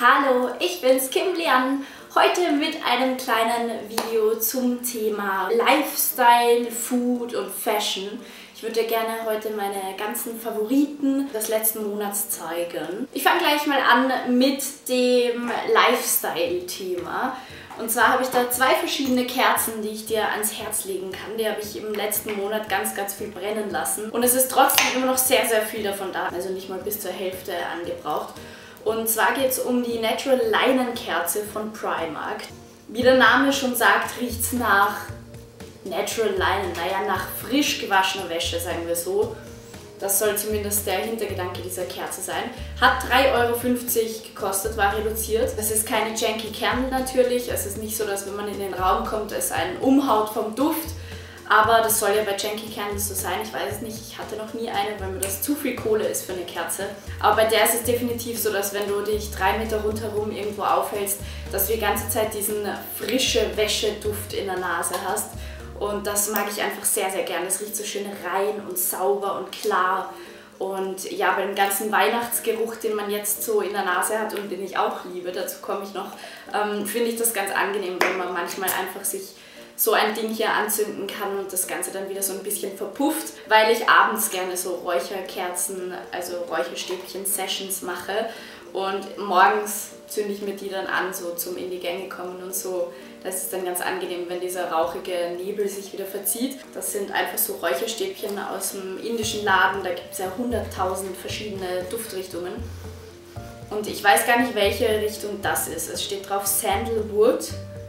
Hallo, ich bin's, Kim Lian. Heute mit einem kleinen Video zum Thema Lifestyle, Food und Fashion. Ich würde dir gerne heute meine ganzen Favoriten des letzten Monats zeigen. Ich fange gleich mal an mit dem Lifestyle-Thema. Und zwar habe ich da zwei verschiedene Kerzen, die ich dir ans Herz legen kann. Die habe ich im letzten Monat ganz viel brennen lassen. Und es ist trotzdem immer noch sehr viel davon da. Also nicht mal bis zur Hälfte angebraucht. Und zwar geht es um die Natural Leinenkerze von Primark. Wie der Name schon sagt, riecht es nach Natural Leinen, naja, nach frisch gewaschener Wäsche, sagen wir so. Das soll zumindest der Hintergedanke dieser Kerze sein. Hat 3,50 € gekostet, war reduziert. Es ist keine Janky Candle natürlich. Es ist nicht so, dass wenn man in den Raum kommt, es einen umhaut vom Duft. Aber das soll ja bei Janky Candles so sein. Ich weiß es nicht, ich hatte noch nie eine, weil mir das zu viel Kohle ist für eine Kerze. Aber bei der ist es definitiv so, dass wenn du dich 3 Meter rundherum irgendwo aufhältst, dass du die ganze Zeit diesen frische Wäscheduft in der Nase hast. Und das mag ich einfach sehr gerne. Das riecht so schön rein und sauber und klar. Und ja, bei dem ganzen Weihnachtsgeruch, den man jetzt so in der Nase hat und den ich auch liebe, dazu komme ich noch, finde ich das ganz angenehm, wenn man manchmal einfach sich so ein Ding hier anzünden kann und das Ganze dann wieder so ein bisschen verpufft, weil ich abends gerne so Räucherkerzen, also Räucherstäbchen-Sessions mache und morgens zünde ich mir die dann an, so zum in die Gänge kommen und so. Das ist dann ganz angenehm, wenn dieser rauchige Nebel sich wieder verzieht. Das sind einfach so Räucherstäbchen aus dem indischen Laden, da gibt es ja 100.000 verschiedene Duftrichtungen. Und ich weiß gar nicht, welche Richtung das ist. Es steht drauf Sandalwood.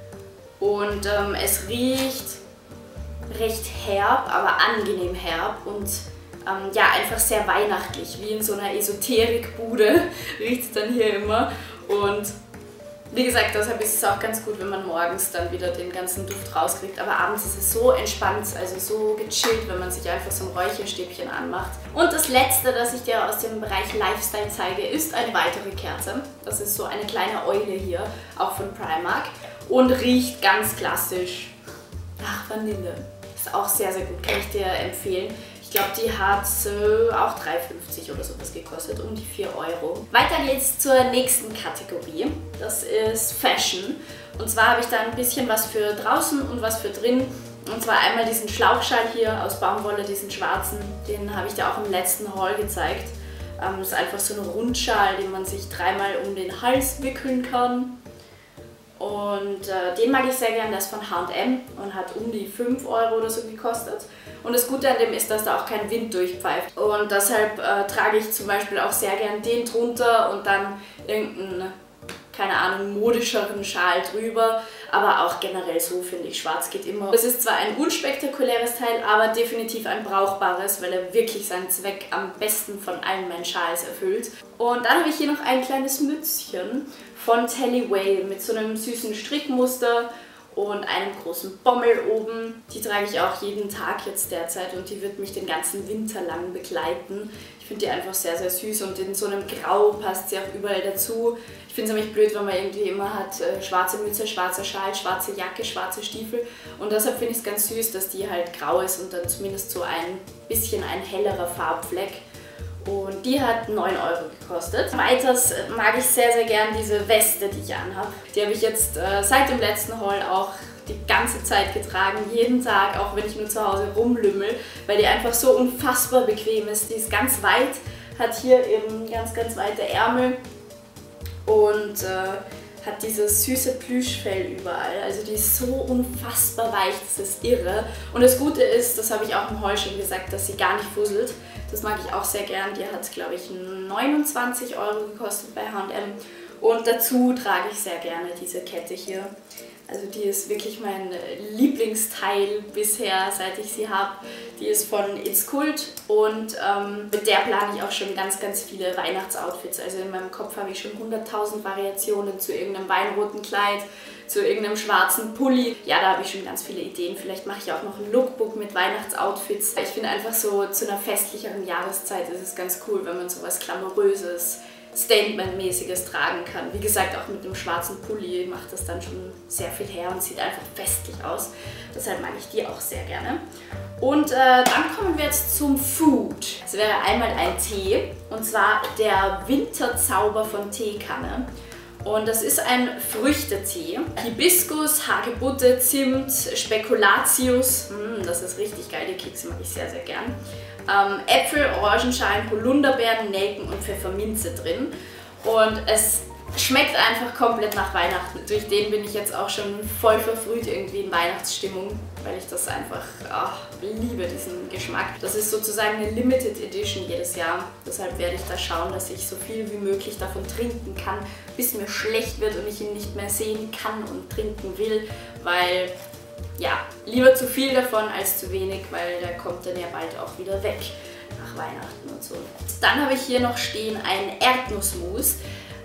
Und es riecht recht herb, aber angenehm herb und ja, einfach sehr weihnachtlich, wie in so einer Esoterikbude riecht es dann hier immer. Und wie gesagt, deshalb ist es auch ganz gut, wenn man morgens dann wieder den ganzen Duft rauskriegt. Aber abends ist es so entspannt, also so gechillt, wenn man sich einfach so ein Räucherstäbchen anmacht. Und das letzte, das ich dir aus dem Bereich Lifestyle zeige, ist eine weitere Kerze. Das ist so eine kleine Eule hier, auch von Primark. Und riecht ganz klassisch nach Vanille. Ist auch sehr gut, kann ich dir empfehlen. Ich glaube, die hat auch 3,50 € oder sowas gekostet, um die 4 €. Weiter geht's zur nächsten Kategorie. Das ist Fashion. Und zwar habe ich da ein bisschen was für draußen und was für drin. Und zwar einmal diesen Schlauchschal hier aus Baumwolle, diesen schwarzen. Den habe ich dir auch im letzten Haul gezeigt. Das ist einfach so ein Rundschal, den man sich 3-mal um den Hals wickeln kann. Und den mag ich sehr gern, der ist von H&M und hat um die 5 € oder so gekostet. Und das Gute an dem ist, dass da auch kein Wind durchpfeift. Und deshalb trage ich zum Beispiel auch sehr gern den drunter und dann irgendeinen, keine Ahnung, modischeren Schal drüber. Aber auch generell so finde ich, schwarz geht immer. Es ist zwar ein unspektakuläres Teil, aber definitiv ein brauchbares, weil er wirklich seinen Zweck am besten von allen meinen Schals erfüllt. Und dann habe ich hier noch ein kleines Mützchen von Telly Whale mit so einem süßen Strickmuster und einem großen Bommel oben. Die trage ich auch jeden Tag jetzt derzeit und die wird mich den ganzen Winter lang begleiten. Ich finde die einfach sehr süß und in so einem Grau passt sie auch überall dazu. Ich finde es nämlich blöd, wenn man irgendwie immer hat schwarze Mütze, schwarzer Schal, schwarze Jacke, schwarze Stiefel. Und deshalb finde ich es ganz süß, dass die halt grau ist und dann zumindest so ein bisschen ein hellerer Farbfleck. Und die hat 9 € gekostet. Weiters mag ich sehr gern diese Weste, die ich anhabe. Die habe ich jetzt seit dem letzten Haul auch die ganze Zeit getragen, jeden Tag, auch wenn ich nur zu Hause rumlümmel, weil die einfach so unfassbar bequem ist. Die ist ganz weit, hat hier eben ganz weite Ärmel und hat dieses süße Plüschfell überall. Also die ist so unfassbar weich, das ist irre. Und das Gute ist, das habe ich auch im Haul schon gesagt, dass sie gar nicht fusselt. Das mag ich auch sehr gern. Die hat, glaube ich, 29 € gekostet bei H&M. Und dazu trage ich sehr gerne diese Kette hier. Also die ist wirklich mein Lieblingsteil bisher, seit ich sie habe. Die ist von It's Cult und mit der plane ich auch schon ganz viele Weihnachtsoutfits. Also in meinem Kopf habe ich schon 100.000 Variationen zu irgendeinem weinroten Kleid, zu irgendeinem schwarzen Pulli. Ja, da habe ich schon ganz viele Ideen. Vielleicht mache ich auch noch ein Lookbook mit Weihnachtsoutfits. Ich finde einfach so zu einer festlicheren Jahreszeit ist es ganz cool, wenn man so was Glamouröses, Statement-mäßiges tragen kann. Wie gesagt, auch mit dem schwarzen Pulli macht das dann schon sehr viel her und sieht einfach festlich aus. Deshalb mag ich die auch sehr gerne. Und dann kommen wir jetzt zum Food. Es wäre einmal ein Tee, und zwar der Winterzauber von Teekanne. Und das ist ein Früchtetee. Hibiskus, Hagebutte, Zimt, Spekulatius. Das ist richtig geil, die Kekse mag ich sehr, sehr gern. Äpfel, Orangenschalen, Holunderbeeren, Nelken und Pfefferminze drin. Und es schmeckt einfach komplett nach Weihnachten. Durch den bin ich jetzt auch schon voll verfrüht irgendwie in Weihnachtsstimmung, weil ich das einfach liebe, diesen Geschmack. Das ist sozusagen eine Limited Edition jedes Jahr. Deshalb werde ich da schauen, dass ich so viel wie möglich davon trinken kann, bis mir schlecht wird und ich ihn nicht mehr sehen kann und trinken will, weil ja, lieber zu viel davon als zu wenig, weil der kommt dann ja bald auch wieder weg nach Weihnachten und so. Dann habe ich hier noch stehen ein Erdnussmus.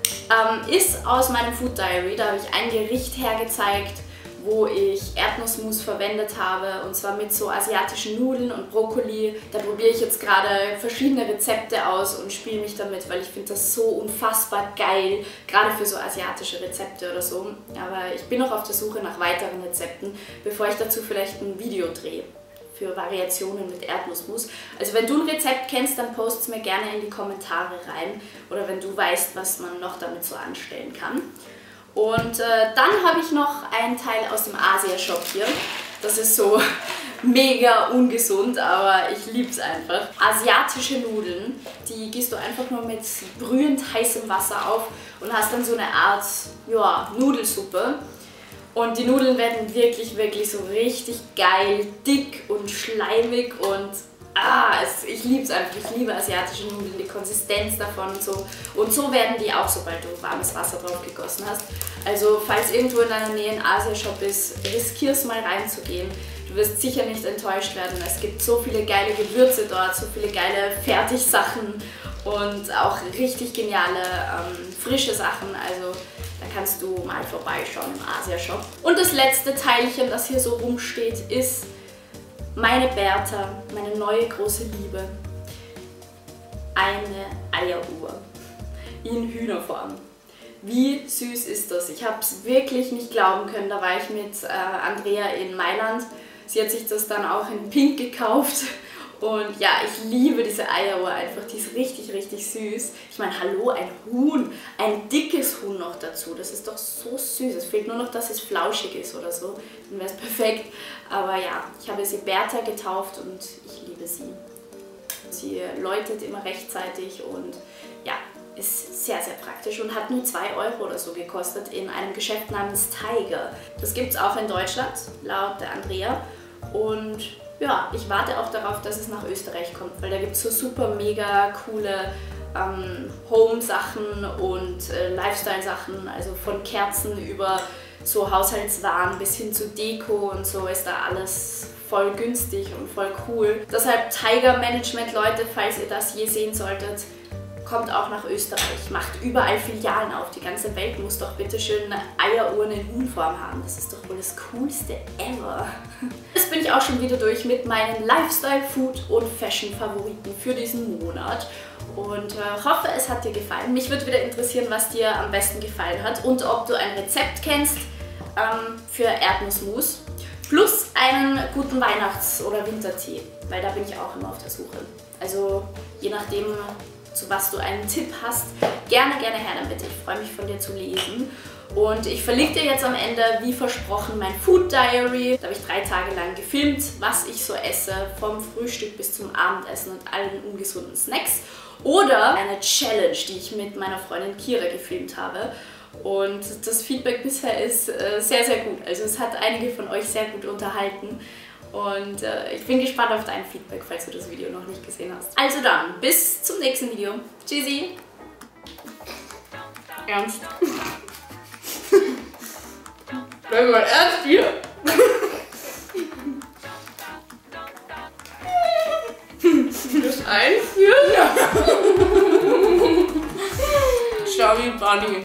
Ist aus meinem Food Diary, da habe ich ein Gericht hergezeigt, wo ich Erdnussmus verwendet habe, und zwar mit so asiatischen Nudeln und Brokkoli. Da probiere ich jetzt gerade verschiedene Rezepte aus und spiele mich damit, weil ich finde das so unfassbar geil, gerade für so asiatische Rezepte oder so. Aber ich bin noch auf der Suche nach weiteren Rezepten, bevor ich dazu vielleicht ein Video drehe für Variationen mit Erdnussmus. Also wenn du ein Rezept kennst, dann post es mir gerne in die Kommentare rein, oder wenn du weißt, was man noch damit so anstellen kann. Und dann habe ich noch einen Teil aus dem Asia-Shop hier. Das ist so mega ungesund, aber ich liebe es einfach. Asiatische Nudeln, die gießt du einfach nur mit brühend heißem Wasser auf und hast dann so eine Art, ja, Nudelsuppe. Und die Nudeln werden wirklich, wirklich so richtig geil, dick und schleimig und ich liebe es einfach. Ich liebe asiatische Nudeln, die Konsistenz davon und so. Und so werden die auch, sobald du warmes Wasser drauf gegossen hast. Also falls irgendwo in deiner Nähe ein Asia-Shop ist, riskier es mal reinzugehen. Du wirst sicher nicht enttäuscht werden. Es gibt so viele geile Gewürze dort, so viele geile Fertigsachen und auch richtig geniale frische Sachen. Also da kannst du mal vorbeischauen im Asia-Shop. Und das letzte Teilchen, das hier so rumsteht, ist meine Bertha, meine neue große Liebe. Eine Eieruhr in Hühnerform. Wie süß ist das? Ich habe es wirklich nicht glauben können. Da war ich mit Andrea in Mailand. Sie hat sich das dann auch in Pink gekauft. Und ja, ich liebe diese Eieruhr einfach. Die ist richtig, richtig süß. Ich meine, hallo, ein Huhn. Ein dickes Huhn noch dazu. Das ist doch so süß. Es fehlt nur noch, dass es flauschig ist oder so. Dann wäre es perfekt. Aber ja, ich habe sie Bertha getauft und ich liebe sie. Sie läutet immer rechtzeitig und ja, ist sehr, sehr praktisch und hat nur 2 Euro oder so gekostet in einem Geschäft namens Tiger. Das gibt es auch in Deutschland, laut der Andrea. Und ja, ich warte auch darauf, dass es nach Österreich kommt, weil da gibt es so super mega coole Home-Sachen und Lifestyle-Sachen, also von Kerzen über so Haushaltswaren bis hin zu Deko und so ist da alles voll günstig und voll cool. Deshalb Tiger Management, Leute, falls ihr das je sehen solltet, kommt auch nach Österreich, macht überall Filialen auf. Die ganze Welt muss doch bitte schön eine Eieruhr in Huhnform haben. Das ist doch wohl das Coolste ever. Jetzt bin ich auch schon wieder durch mit meinen Lifestyle, Food und Fashion Favoriten für diesen Monat. Und hoffe, es hat dir gefallen. Mich würde wieder interessieren, was dir am besten gefallen hat und ob du ein Rezept kennst für Erdnussmus. Plus einen guten Weihnachts- oder Wintertee, weil da bin ich auch immer auf der Suche. Also je nachdem, zu was du einen Tipp hast, gerne, gerne her damit. Ich freue mich, von dir zu lesen. Und ich verlinke dir jetzt am Ende, wie versprochen, mein Food Diary. Da habe ich 3 Tage lang gefilmt, was ich so esse, vom Frühstück bis zum Abendessen und allen ungesunden Snacks. Oder eine Challenge, die ich mit meiner Freundin Kira gefilmt habe. Und das Feedback bisher ist sehr, sehr gut. Also es hat einige von euch sehr gut unterhalten. Und ich bin gespannt auf dein Feedback, falls du das Video noch nicht gesehen hast. Also dann, bis zum nächsten Video. Tschüssi! Ernst? Bleib mal ernst hier! Das einführen? Ja. Schau wie Bunny.